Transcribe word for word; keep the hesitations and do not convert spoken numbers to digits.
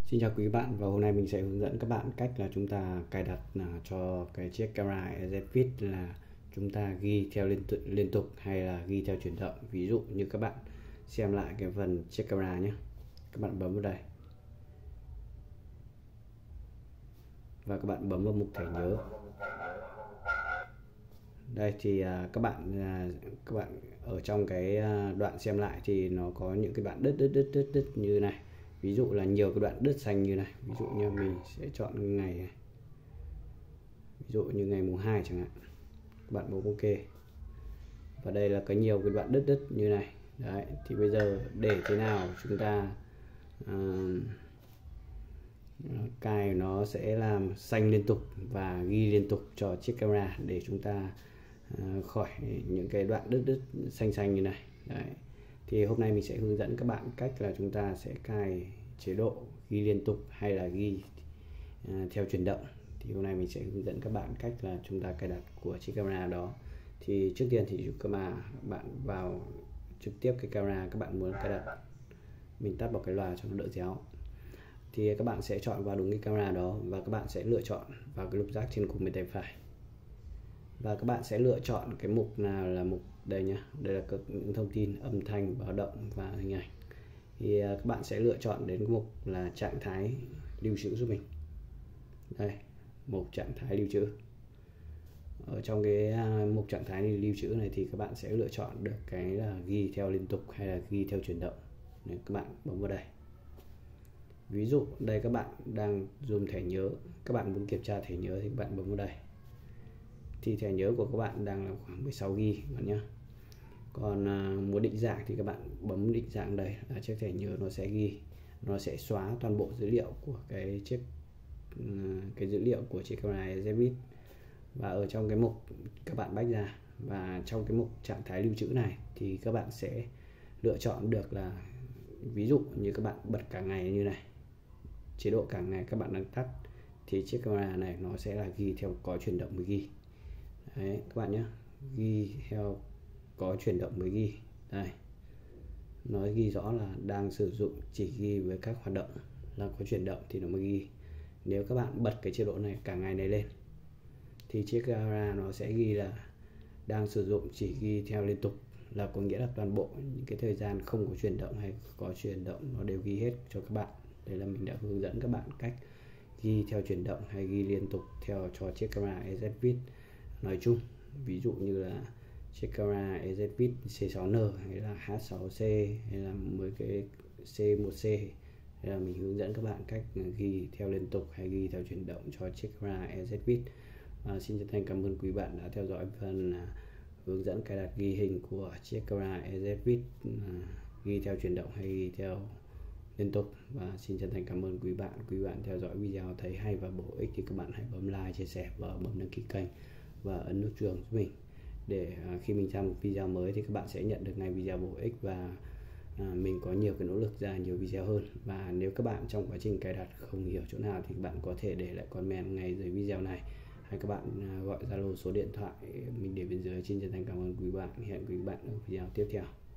Xin chào quý bạn, và hôm nay mình sẽ hướng dẫn các bạn cách là chúng ta cài đặt là cho cái chiếc camera e zét Fit là chúng ta ghi theo liên tục, liên tục hay là ghi theo chuyển động. Ví dụ như các bạn xem lại cái phần chiếc camera nhé, các bạn bấm vào đây và các bạn bấm vào mục thẻ nhớ. Đây thì à, các bạn à, các bạn ở trong cái à, đoạn xem lại thì nó có những cái đoạn đứt đứt đứt đứt đứt như này. Ví dụ là nhiều cái đoạn đứt xanh như này. Ví dụ như mình sẽ chọn ngày này. Ví dụ như ngày mùng hai chẳng hạn. Các bạn bấm OK. Và đây là có nhiều cái đoạn đứt đứt như này. Đấy, thì bây giờ để thế nào chúng ta uh, cài nó sẽ làm xanh liên tục và ghi liên tục cho chiếc camera để chúng ta uh, khỏi những cái đoạn đứt đứt xanh xanh như này. Đấy. Thì hôm nay mình sẽ hướng dẫn các bạn cách là chúng ta sẽ cài chế độ ghi liên tục hay là ghi uh, theo chuyển động. Thì hôm nay mình sẽ hướng dẫn các bạn cách là chúng ta cài đặt của chiếc camera đó. Thì trước tiên thì các bạn bạn vào trực tiếp cái camera các bạn muốn cài đặt. Mình tắt vào cái loa cho nó đỡ réo. Thì các bạn sẽ chọn vào đúng cái camera đó và các bạn sẽ lựa chọn vào cái lục giác trên cùng bên tay phải. Và các bạn sẽ lựa chọn cái mục nào là mục đây nhé. Đây là các những thông tin âm thanh, báo động và hình ảnh. Thì các bạn sẽ lựa chọn đến mục là trạng thái lưu trữ giúp mình. Đây, mục trạng thái lưu trữ. Ở trong cái mục trạng thái lưu trữ này thì các bạn sẽ lựa chọn được cái là ghi theo liên tục hay là ghi theo chuyển động. Nên các bạn bấm vào đây. Ví dụ đây các bạn đang dùng thẻ nhớ, các bạn muốn kiểm tra thẻ nhớ thì các bạn bấm vào đây. Thì thẻ nhớ của các bạn đang là khoảng mười sáu gi ga bai bạn nhé. Còn à, muốn định dạng thì các bạn bấm định dạng đây là chiếc thẻ nhớ nó sẽ ghi, nó sẽ xóa toàn bộ dữ liệu của cái chiếc cái dữ liệu của chiếc camera e zét Fit. Và ở trong cái mục các bạn bách ra và trong cái mục trạng thái lưu trữ này thì các bạn sẽ lựa chọn được là ví dụ như các bạn bật cả ngày như này, chế độ cả ngày các bạn đang tắt thì chiếc camera này nó sẽ là ghi theo có chuyển động mới ghi. Đấy các bạn nhé, ghi theo có chuyển động mới ghi. Đây nó ghi rõ là đang sử dụng chỉ ghi với các hoạt động là có chuyển động thì nó mới ghi. Nếu các bạn bật cái chế độ này cả ngày này lên thì chiếc camera nó sẽ ghi là đang sử dụng chỉ ghi theo liên tục, là có nghĩa là toàn bộ những cái thời gian không có chuyển động hay có chuyển động nó đều ghi hết cho các bạn. Đây là mình đã hướng dẫn các bạn cách ghi theo chuyển động hay ghi liên tục theo cho chiếc camera e zét Fit nói chung. Ví dụ như là chiếc camera e zét Fit xê sáu en hay là hát sáu xê hay là mấy cái xê một xê. Đây là mình hướng dẫn các bạn cách ghi theo liên tục hay ghi theo chuyển động cho chiếc camera e zét Fit. À, xin chân thành cảm ơn quý bạn đã theo dõi phần à, hướng dẫn cài đặt ghi hình của chiếc camera e zét Fit à, ghi theo chuyển động hay ghi theo liên tục. Và xin chân thành cảm ơn quý bạn quý bạn theo dõi video thấy hay và bổ ích thì các bạn hãy bấm like, chia sẻ và bấm đăng ký kênh và ấn nút chuông giúp mình để à, khi mình ra một video mới thì các bạn sẽ nhận được ngay video bổ ích và à, mình có nhiều cái nỗ lực ra nhiều video hơn. Và nếu các bạn trong quá trình cài đặt không hiểu chỗ nào thì các bạn có thể để lại comment ngay dưới video này, hay các bạn gọi Zalo số điện thoại mình để bên dưới. Xin chân thành cảm ơn quý bạn, hẹn quý bạn ở video tiếp theo.